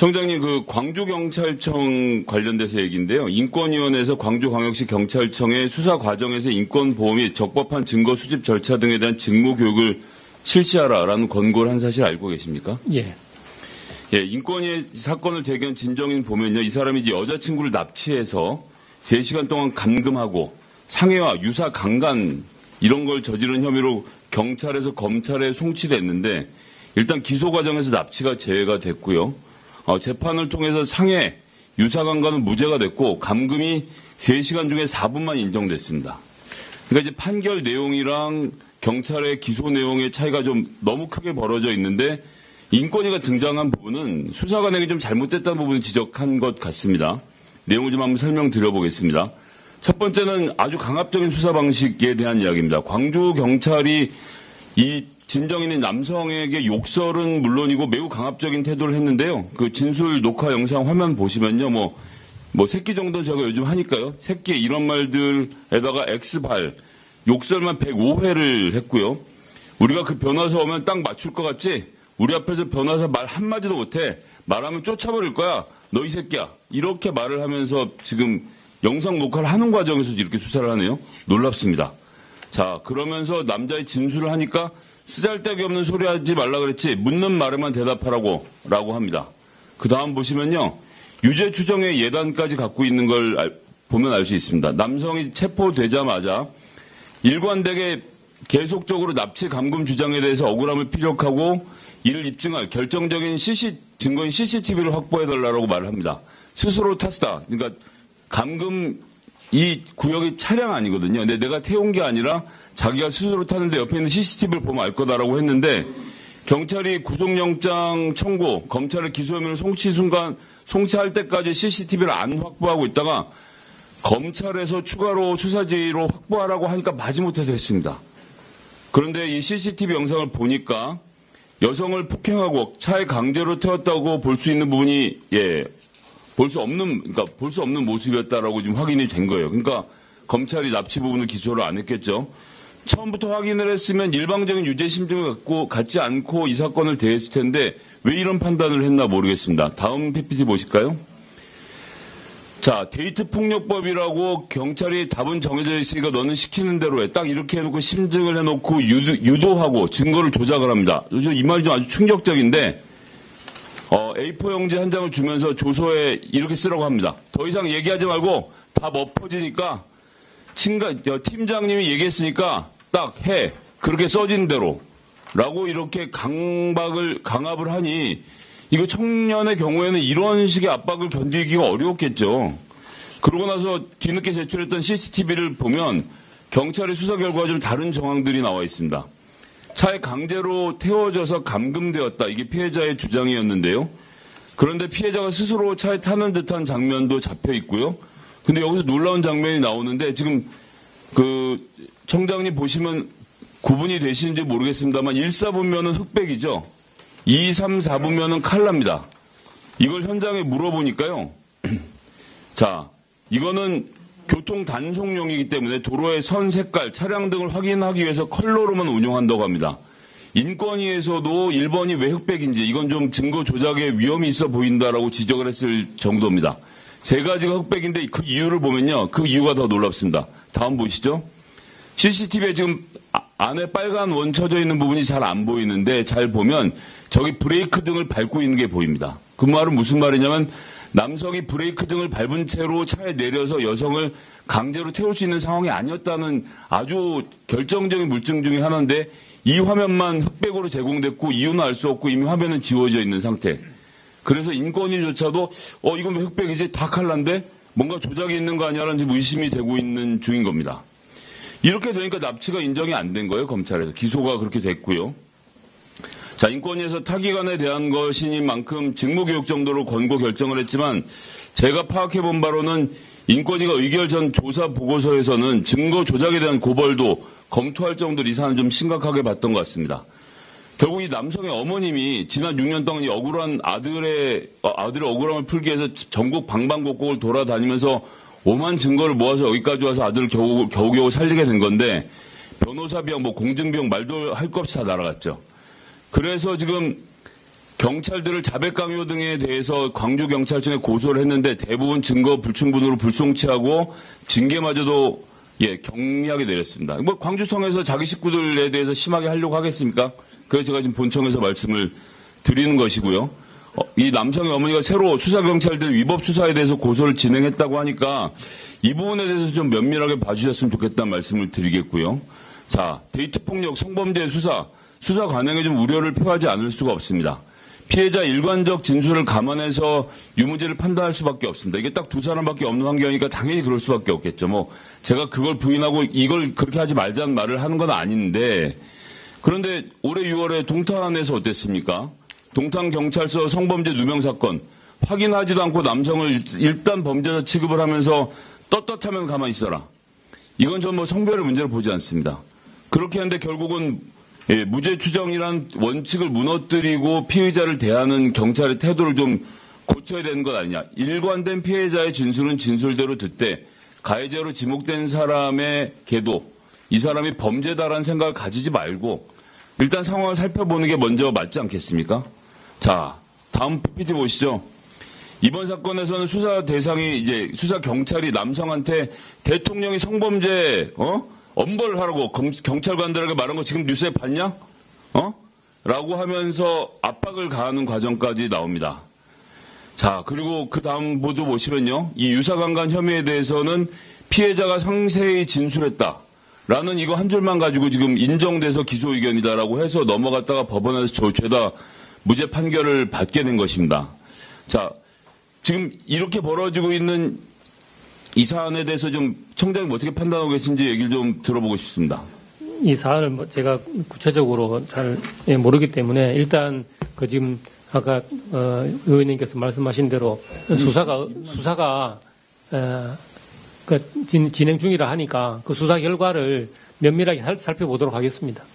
청장님, 그 광주경찰청 관련돼서 얘기인데요. 인권위원회에서 광주광역시 경찰청의 수사 과정에서 인권보호 및 적법한 증거 수집 절차 등에 대한 직무 교육을 실시하라라는 권고를 한 사실 알고 계십니까? 예. 예, 인권위의 사건을 제기한 진정인 보면요. 이 사람이 이제 여자친구를 납치해서 3시간 동안 감금하고 상해와 유사 강간 이런 걸 저지른 혐의로 경찰에서 검찰에 송치됐는데 일단 기소 과정에서 납치가 제외가 됐고요. 재판을 통해서 상해, 유사 강간은 무죄가 됐고 감금이 3시간 중에 4분만 인정됐습니다. 그러니까 이제 판결 내용이랑 경찰의 기소 내용의 차이가 좀 너무 크게 벌어져 있는데 인권위가 등장한 부분은 수사관에게 좀 잘못됐다는 부분을 지적한 것 같습니다. 내용을 좀 한번 설명드려보겠습니다. 첫 번째는 아주 강압적인 수사 방식에 대한 이야기입니다. 광주 경찰이 이 진정인인 남성에게 욕설은 물론이고 매우 강압적인 태도를 했는데요. 그 진술 녹화 영상 화면 보시면요. 뭐 새끼 정도는 제가 요즘 하니까요. 새끼 이런 말들에다가 X발 욕설만 105회를 했고요. 우리가 그 변호사 오면 딱 맞출 것 같지? 우리 앞에서 변호사 말 한마디도 못해. 말하면 쫓아버릴 거야. 너 이 새끼야. 이렇게 말을 하면서 지금 영상 녹화를 하는 과정에서 이렇게 수사를 하네요. 놀랍습니다. 자, 그러면서 남자의 진술을 하니까 쓰잘데기 없는 소리 하지 말라 그랬지. 묻는 말에만 대답하라고 라고 합니다. 그 다음 보시면요. 유죄 추정의 예단까지 갖고 있는 걸 보면 알 수 있습니다. 남성이 체포되자마자 일관되게 계속적으로 납치 감금 주장에 대해서 억울함을 피력하고 이를 입증할 결정적인 증거인 CCTV를 확보해달라고 말을 합니다. 스스로 탔다. 그러니까 감금 이 구역이 차량 아니거든요. 근데 내가 태운 게 아니라 자기가 스스로 탔는데 옆에 있는 CCTV를 보면 알 거다라고 했는데 경찰이 구속영장 청구, 검찰의 기소혐의를 송치할 때까지 CCTV를 안 확보하고 있다가 검찰에서 추가로 수사지로 확보하라고 하니까 마지못해서 했습니다. 그런데 이 CCTV 영상을 보니까 여성을 폭행하고 차에 강제로 태웠다고 볼 수 있는 부분이 볼 수 없는 모습이었다라고 지금 확인이 된 거예요. 그러니까 검찰이 납치 부분을 기소를 안 했겠죠. 처음부터 확인을 했으면 일방적인 유죄 심증을 갖지 않고 이 사건을 대했을 텐데 왜 이런 판단을 했나 모르겠습니다. 다음 PPT 보실까요? 자, 데이트 폭력법이라고 경찰이 답은 정해져 있으니까 너는 시키는 대로 해. 딱 이렇게 해놓고 심증을 해놓고 유도하고 증거를 조작을 합니다. 이 말이 좀 아주 충격적인데 A4 용지 한 장을 주면서 조서에 이렇게 쓰라고 합니다. 더 이상 얘기하지 말고 답 엎어지니까 팀장님이 얘기했으니까 딱 해. 그렇게 써진 대로. 라고 이렇게 강압을 하니 이거 청년의 경우에는 이런 식의 압박을 견디기가 어려웠겠죠. 그러고 나서 뒤늦게 제출했던 CCTV를 보면 경찰의 수사 결과와 좀 다른 정황들이 나와 있습니다. 차에 강제로 태워져서 감금되었다. 이게 피해자의 주장이었는데요. 그런데 피해자가 스스로 차에 타는 듯한 장면도 잡혀 있고요. 근데 여기서 놀라운 장면이 나오는데 지금 그 청장님 보시면 구분이 되시는지 모르겠습니다만 1, 4분면은 흑백이죠. 2, 3, 4분면은 칼라입니다. 이걸 현장에 물어보니까요. 자, 이거는 교통 단속용이기 때문에 도로의 선 색깔, 차량 등을 확인하기 위해서 컬러로만 운용한다고 합니다. 인권위에서도 1번이 왜 흑백인지 이건 좀 증거 조작의 위험이 있어 보인다라고 지적을 했을 정도입니다. 3가지가 흑백인데 그 이유를 보면요. 그 이유가 더 놀랍습니다. 다음 보시죠. CCTV에 지금 안에 빨간 원 쳐져 있는 부분이 잘 안 보이는데 잘 보면 저기 브레이크 등을 밟고 있는 게 보입니다. 그 말은 무슨 말이냐면 남성이 브레이크 등을 밟은 채로 차에 내려서 여성을 강제로 태울 수 있는 상황이 아니었다는 아주 결정적인 물증 중에 하나인데 이 화면만 흑백으로 제공됐고 이유는 알 수 없고 이미 화면은 지워져 있는 상태. 그래서 인권위조차도 이건 왜 흑백이지? 다 칼라인데 뭔가 조작이 있는 거 아니야라는 지금 의심이 되고 있는 중인 겁니다. 이렇게 되니까 납치가 인정이 안 된 거예요. 검찰에서. 기소가 그렇게 됐고요. 자, 인권위에서 타기관에 대한 것이니만큼 직무교육 정도로 권고 결정을 했지만 제가 파악해본 바로는 인권위가 의결 전 조사 보고서에서는 증거 조작에 대한 고벌도 검토할 정도로 이 사안을 좀 심각하게 봤던 것 같습니다. 결국 이 남성의 어머님이 지난 6년 동안 이 억울한 아들의 억울함을 풀기 위해서 전국 방방곡곡을 돌아다니면서 오만 증거를 모아서 여기까지 와서 아들을 겨우겨우 살리게 된 건데 변호사 비용, 공증 비용 말도 할 것 없이 다 날아갔죠. 그래서 지금 경찰들을 자백 강요 등에 대해서 광주경찰청에 고소를 했는데 대부분 증거 불충분으로 불송치하고 징계마저도 경미하게 내렸습니다. 뭐 광주청에서 자기 식구들에 대해서 심하게 하려고 하겠습니까? 그래서 제가 지금 본청에서 말씀을 드리는 것이고요. 이 남성의 어머니가 새로 수사경찰들 위법 수사에 대해서 고소를 진행했다고 하니까 이 부분에 대해서 좀 면밀하게 봐주셨으면 좋겠다는 말씀을 드리겠고요. 자, 데이트폭력 성범죄 수사 관행에 좀 우려를 표하지 않을 수가 없습니다. 피해자 일관적 진술을 감안해서 유무죄를 판단할 수밖에 없습니다. 이게 딱 두 사람밖에 없는 환경이니까 당연히 그럴 수밖에 없겠죠. 뭐 제가 그걸 부인하고 이걸 그렇게 하지 말자는 말을 하는 건 아닌데, 그런데 올해 6월에 동탄에서 어땠습니까? 동탄경찰서 성범죄 누명 사건 확인하지도 않고 남성을 일단 범죄자 취급을 하면서 떳떳하면 가만히 있어라. 이건 전 뭐 성별의 문제를 보지 않습니다. 그렇게 하는데 결국은 무죄 추정이란 원칙을 무너뜨리고 피의자를 대하는 경찰의 태도를 좀 고쳐야 되는 것 아니냐. 일관된 피해자의 진술은 진술대로 듣되 가해자로 지목된 사람의 계도, 이 사람이 범죄다라는 생각을 가지지 말고 일단 상황을 살펴보는 게 먼저 맞지 않겠습니까? 자, 다음 PPT 보시죠. 이번 사건에서는 수사 대상이 이제 수사 경찰이 남성한테 대통령이 성범죄 엄벌을 하라고 경찰관들에게 말한 거 지금 뉴스에 봤냐? 라고 하면서 압박을 가하는 과정까지 나옵니다. 자, 그리고 그 다음 보도 보시면요. 이 유사강간 혐의에 대해서는 피해자가 상세히 진술했다. 라는 이거 한 줄만 가지고 지금 인정돼서 기소 의견이다라고 해서 넘어갔다가 법원에서 죄다 무죄 판결을 받게 된 것입니다. 자, 지금 이렇게 벌어지고 있는 이 사안에 대해서 좀 청장님 어떻게 판단하고 계신지 얘기를 좀 들어보고 싶습니다. 이 사안을 제가 구체적으로 잘 모르기 때문에 일단 그 지금 아까 의원님께서 말씀하신 대로 수사가 진행 중이라 하니까 그 수사 결과를 면밀하게 살펴보도록 하겠습니다.